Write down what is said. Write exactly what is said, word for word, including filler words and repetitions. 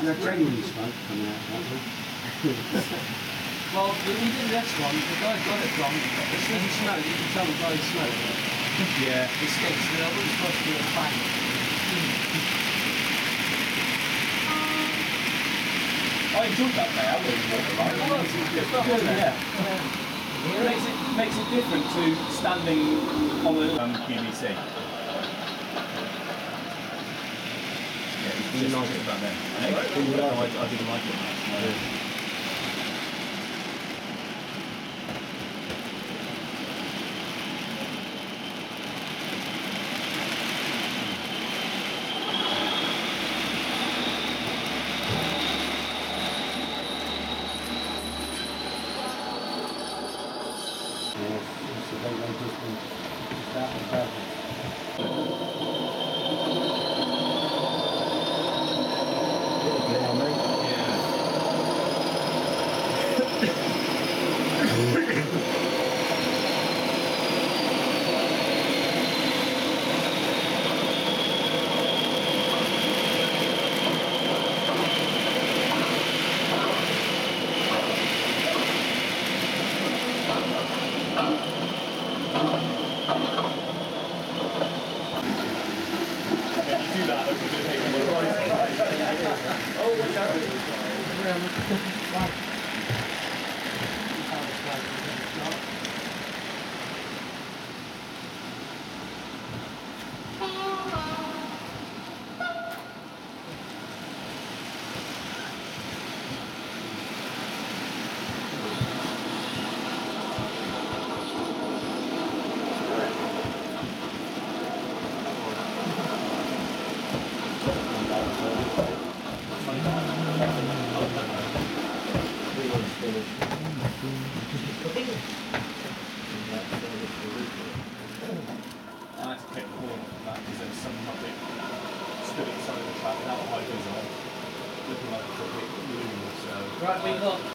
You're genuine smoke coming out, aren't you? Well, when we did this one, the guy got it wrong. It doesn't smoke, you can tell the guy's smoke. Yeah. It stinks, and I wasn't supposed to be a bang. I enjoyed that day. I really enjoyed it. Right? Oh, it's good, Yeah. It makes it makes it different to standing on a um, Q V C. Yeah, Do you like it it? about then. Do you No, like I, I didn't like it. No. Yes, it's the way they just been just out of the Yeah, I had to pick the corner from that because there was some muppet stood at the side of the track without the high vis on, looking like a complete loon. So Right, we got